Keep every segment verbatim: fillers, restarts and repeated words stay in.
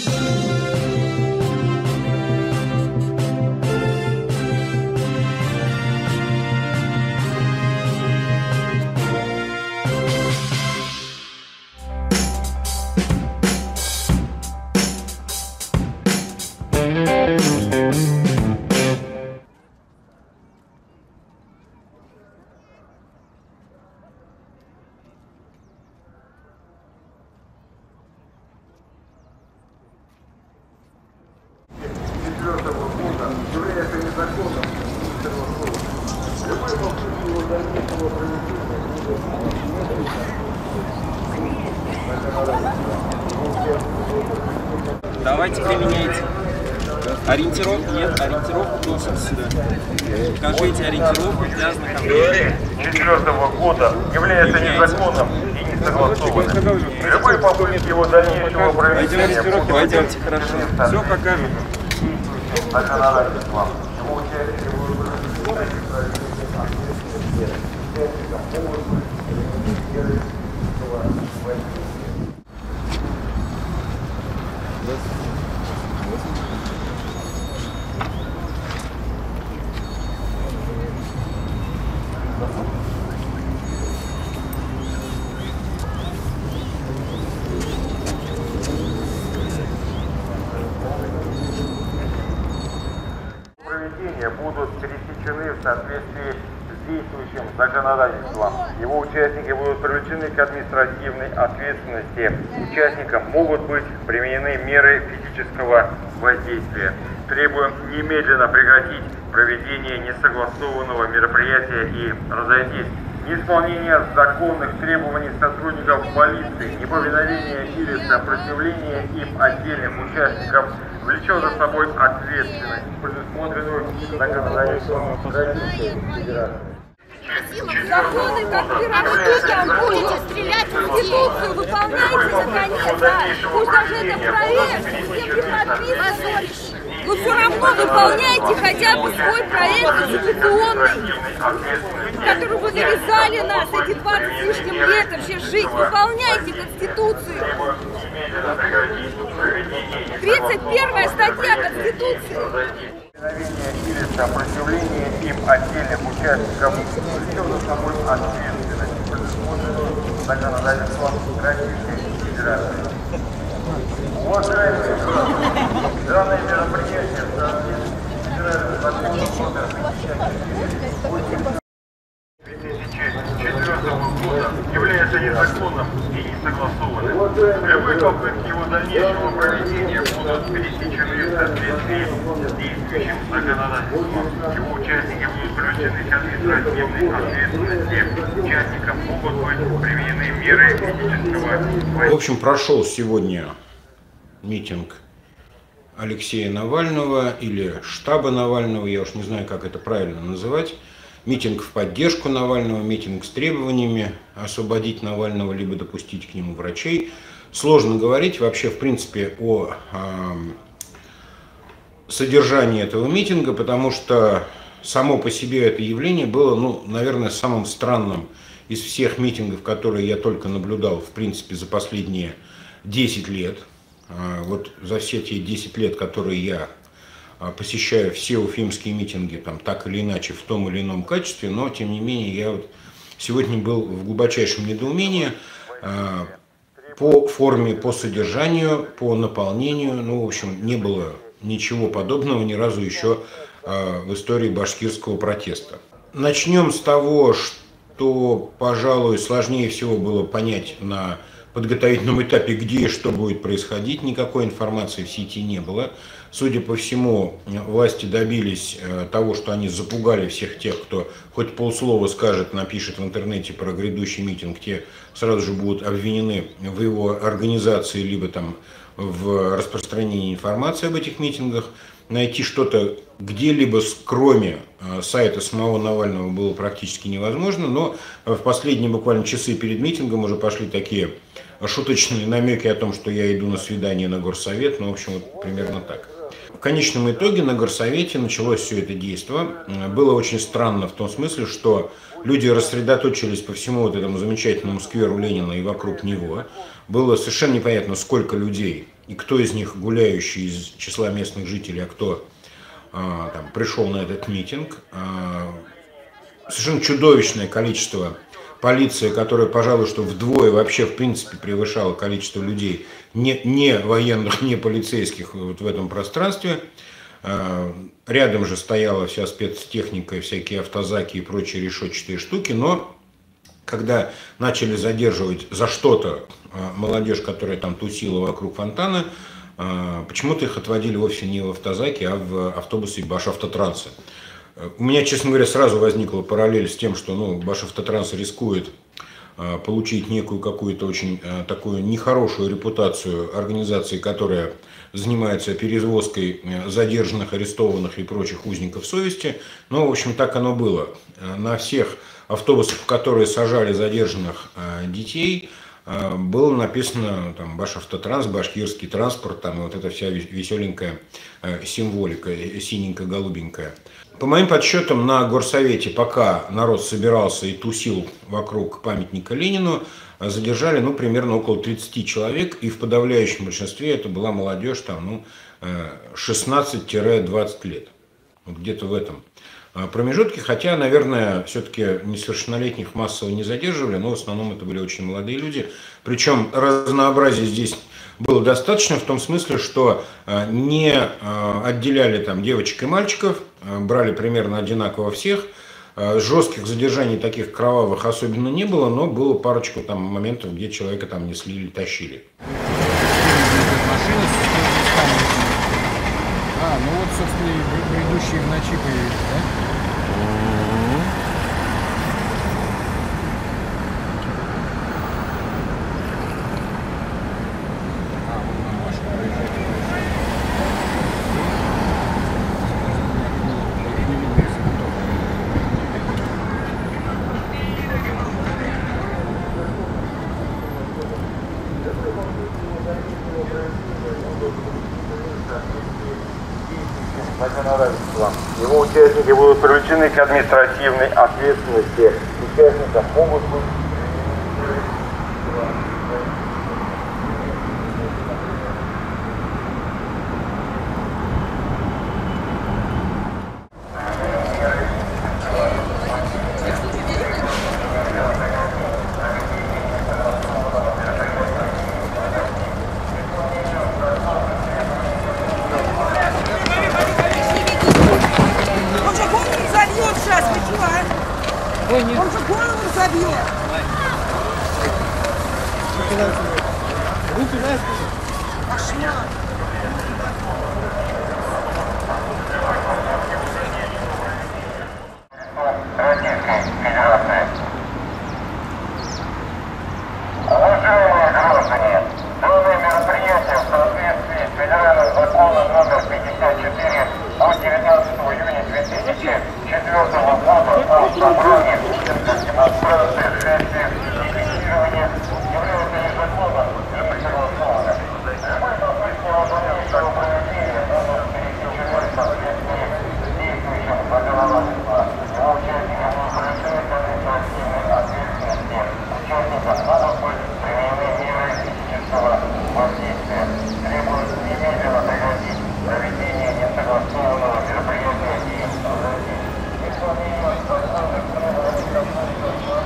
Давайте применяйте. Ориентировку нет, ориентировку носим сюда. Покажите ориентировку для знакомления. четвёртого года является незаконным и несогласованным. Любые попытки его дальнейшего проведения будут пойдемте, хорошо. Все покажем. законодательством. Его участники будут проведения будут пересечены в соответствии с действующим законодательством. Его участники будут привлечены к административной ответственности. Участникам могут быть применены меры физического воздействия. Требуем немедленно прекратить проведение несогласованного мероприятия и разойтись. Неисполнение законных требований сотрудников полиции, неповиновение или сопротивление им отдельных участников влечет за собой ответственность, предусмотренную законодательством Российской Федерации. Законы, как пирожки, там будете стрелять в Конституцию, выполняйте наконец, да. Пусть даже это проект, всем не подписываешь. Но все равно выполняйте хотя бы свой проект конституционный, который вы навязали нас эти двадцать с лишним лет, вообще жить. Выполняйте Конституцию. тридцать первая статья Конституции. Или сопротивление им отдельных участников влечет за собой ответственность, предусмотренную законодательством Российской Федерации. Уважаемые граждане, данное мероприятие в соответствии с федеральным законом две тысячи четвёртого года является незаконным и несогласованным. Любые попытки его дальнейшего проведения будут пересечены в соответствии с действующим законодательством. Его участники будут привлечены к административной ответственности. Участникам могут быть применены меры физического воздействия. В общем, прошел сегодня митинг Алексея Навального или штаба Навального, я уж не знаю, как это правильно называть. Митинг в поддержку Навального, митинг с требованиями освободить Навального, либо допустить к нему врачей. Сложно говорить вообще, в принципе, о э, содержании этого митинга, потому что само по себе это явление было, ну, наверное, самым странным из всех митингов, которые я только наблюдал, в принципе, за последние десять лет. Э, вот за все те десять лет, которые я посещаю все уфимские митинги, там, так или иначе, в том или ином качестве, но, тем не менее, я вот сегодня был в глубочайшем недоумении э, по форме, по содержанию, по наполнению. Ну, в общем, не было ничего подобного ни разу еще э, в истории башкирского протеста. Начнем с того, что, пожалуй, сложнее всего было понять на подготовительном этапе, где и что будет происходить. Никакой информации в сети не было. Судя по всему, власти добились того, что они запугали всех тех, кто хоть полслова скажет, напишет в интернете про грядущий митинг, те сразу же будут обвинены в его организации, либо там в распространении информации об этих митингах. Найти что-то где-либо, кроме сайта самого Навального, было практически невозможно, но в последние буквально часы перед митингом уже пошли такие шуточные намеки о том, что я иду на свидание на горсовет, ну, в общем, вот примерно так. В конечном итоге на горсовете началось все это действо. Было очень странно в том смысле, что люди рассредоточились по всему вот этому замечательному скверу Ленина и вокруг него. Было совершенно непонятно, сколько людей и кто из них гуляющий из числа местных жителей, а кто а, там, пришел на этот митинг. А, совершенно чудовищное количество полиции, которая, пожалуй, что вдвое вообще в принципе превышала количество людей, не, не военных, не полицейских вот в этом пространстве. А, рядом же стояла вся спецтехника, всякие автозаки и прочие решетчатые штуки, но когда начали задерживать за что-то молодежь, которая там тусила вокруг фонтана, почему-то их отводили вовсе не в автозаки, а в автобусы Башавтотранса. У меня, честно говоря, сразу возникла параллель с тем, что ну, Башавтотранс рискует получить некую какую-то очень такую нехорошую репутацию организации, которая занимается перевозкой задержанных, арестованных и прочих узников совести. Но, в общем, так оно было. На всех автобусах, в которые сажали задержанных детей, было написано там Башавтотранс, башкирский транспорт, там вот эта вся веселенькая символика, синенько-голубенькая. По моим подсчетам, на горсовете, пока народ собирался и тусил вокруг памятника Ленину, задержали ну, примерно около тридцати человек, и в подавляющем большинстве это была молодежь там, ну, шестнадцать-двадцать лет. Вот где-то в этом промежутке, хотя, наверное, все-таки несовершеннолетних массово не задерживали, но в основном это были очень молодые люди. Причем разнообразие здесь было достаточно в том смысле, что не отделяли там девочек и мальчиков, брали примерно одинаково всех. Жестких задержаний таких кровавых особенно не было, но было парочку там моментов, где человека там несли или тащили. А, ну вот, собственно, и предыдущие в ночи появились, да? Его участники будут привлечены к административной ответственности. Участников могут быть... Он же голову забьет. Пошла. Российской Федерации. Уважаемые граждане, данное мероприятие в соответствии с федеральным законом номер пятьдесят четыре от девятнадцатого июня две тысячи четвёртого года о собрании, демонстрации, шествиях и фиксировании является незаконным и несогласованным. Любые попытки его дальнейшего проведения будут пересечены в соответствии с действующим законодательством. Его участники будут привлечены к административной ответственности. Участникам могут быть применены меры физического воздействия. Требуют немедленно прекратить проведение несогласованного мероприятия и проводить исполнение способных требований конституции.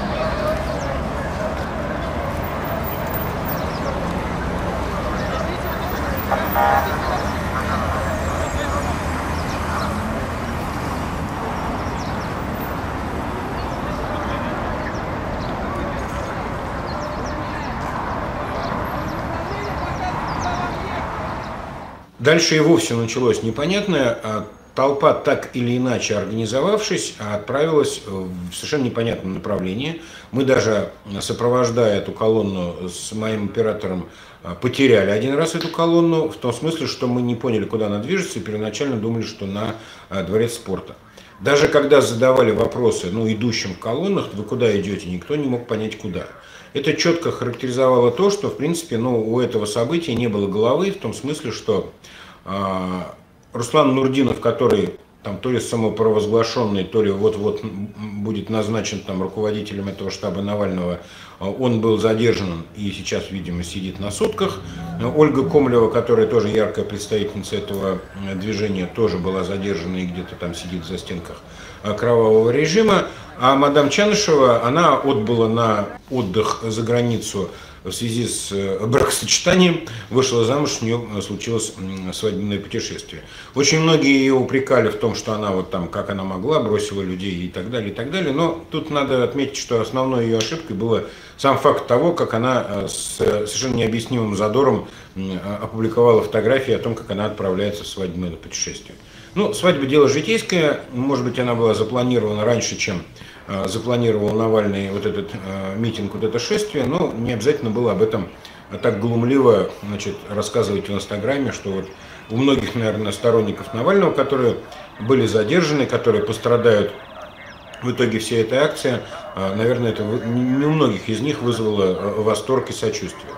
Дальше и вовсе началось непонятное. Толпа, так или иначе организовавшись, отправилась в совершенно непонятном направлении. Мы даже, сопровождая эту колонну с моим оператором, потеряли один раз эту колонну, в том смысле, что мы не поняли, куда она движется, и первоначально думали, что на Дворец спорта. Даже когда задавали вопросы, ну, идущим в колоннах, вы куда идете, никто не мог понять, куда. Это четко характеризовало то, что, в принципе, ну, у этого события не было головы, в том смысле, что э, Руслан Нурдинов, который там то ли самопровозглашенный, то ли вот-вот будет назначен там руководителем этого штаба Навального, он был задержан и сейчас, видимо, сидит на сутках. Ольга Комлева, которая тоже яркая представительница этого движения, тоже была задержана и где-то там сидит в застенках кровавого режима. А мадам Чанышева, она отбыла на отдых за границу в связи с бракосочетанием, вышла замуж, у нее случилось свадебное путешествие. Очень многие ее упрекали в том, что она вот там, как она могла, бросила людей и так далее, и так далее. Но тут надо отметить, что основной ее ошибкой было сам факт того, как она с совершенно необъяснимым задором опубликовала фотографии о том, как она отправляется в свадебное путешествие. Ну, свадьба – дело житейское, может быть, она была запланирована раньше, чем э, запланировал Навальный вот этот э, митинг, вот это шествие, но не обязательно было об этом так глумливо, значит, рассказывать в Инстаграме, что вот у многих, наверное, сторонников Навального, которые были задержаны, которые пострадают в итоге всей этой акции, э, наверное, это не у многих из них вызвало восторг и сочувствие.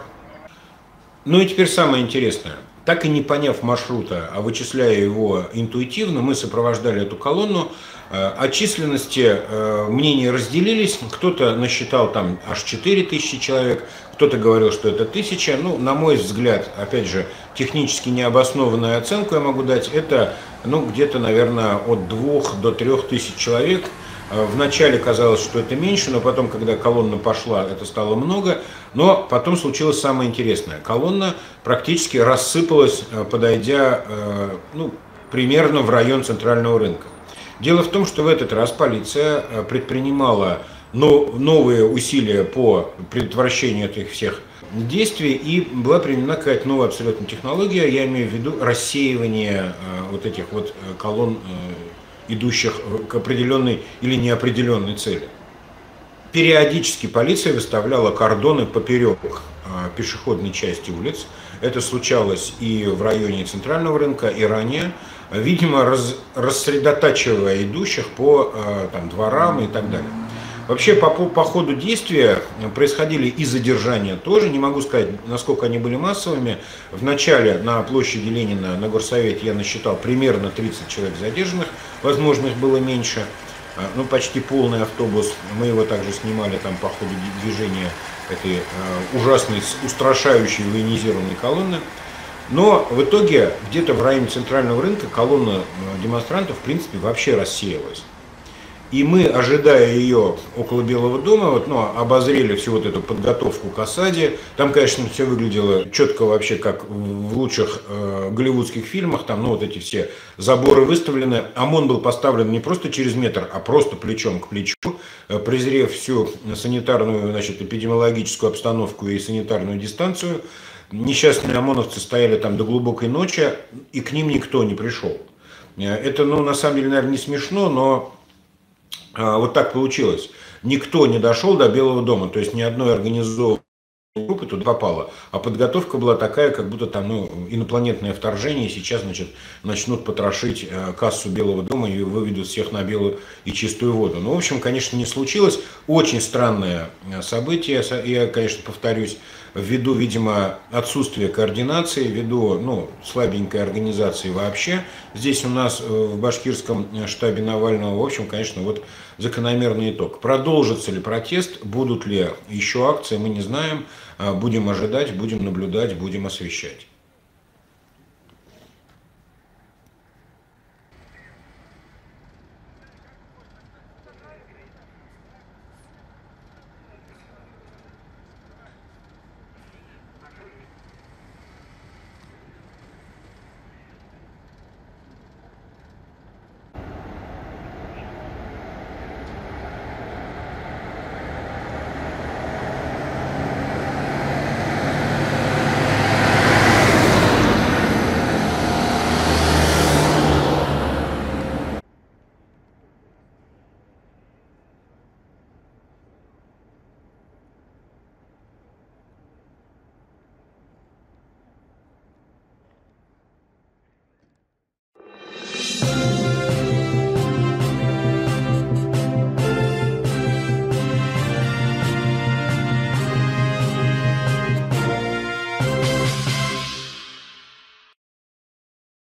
Ну и теперь самое интересное. Так и не поняв маршрута, а вычисляя его интуитивно, мы сопровождали эту колонну. О численности мнения разделились. Кто-то насчитал там аж четыре тысячи человек, кто-то говорил, что это тысяча. Ну, на мой взгляд, опять же, технически необоснованную оценку я могу дать. Это, ну, где-то, наверное, от двух до трех тысяч человек. Вначале казалось, что это меньше, но потом, когда колонна пошла, это стало много. Но потом случилось самое интересное. Колонна практически рассыпалась, подойдя, ну, примерно в район Центрального рынка. Дело в том, что в этот раз полиция предпринимала новые усилия по предотвращению этих всех действий, и была применена какая-то новая абсолютно технология, я имею в виду рассеивание вот этих вот колонн, идущих к определенной или неопределенной цели. Периодически полиция выставляла кордоны поперек пешеходной части улиц. Это случалось и в районе Центрального рынка, и ранее, видимо, раз, рассредотачивая идущих по там, дворам и так далее. Вообще, по, по ходу действия происходили и задержания тоже. Не могу сказать, насколько они были массовыми. В начале на площади Ленина, на горсовете, я насчитал примерно тридцать человек задержанных. Возможно, их было меньше. Ну, почти полный автобус. Мы его также снимали там по ходу движения этой э, ужасной, устрашающей военизированной колонны. Но в итоге где-то в районе Центрального рынка колонна демонстрантов, в принципе, вообще рассеялась. И мы, ожидая ее около Белого дома, вот, ну, обозрели всю вот эту подготовку к осаде. Там, конечно, все выглядело четко вообще, как в лучших э, голливудских фильмах. Там, ну, вот эти все заборы выставлены. ОМОН был поставлен не просто через метр, а просто плечом к плечу. Э, презрев всю санитарную, значит, эпидемиологическую обстановку и санитарную дистанцию, несчастные ОМОНовцы стояли там до глубокой ночи, и к ним никто не пришел. Это, ну, на самом деле, наверное, не смешно, но вот так получилось. Никто не дошел до Белого дома, то есть ни одной организованной группы туда попало. А подготовка была такая, как будто там, ну, инопланетное вторжение, и сейчас, значит, начнут потрошить кассу Белого дома и выведут всех на белую и чистую воду. Ну, в общем, конечно, не случилось. Очень странное событие. Я, конечно, повторюсь, ввиду, видимо, отсутствия координации, ввиду, ну, слабенькой организации вообще. Здесь у нас в башкирском штабе Навального, в общем, конечно, вот закономерный итог. Продолжится ли протест, будут ли еще акции, мы не знаем. Будем ожидать, будем наблюдать, будем освещать.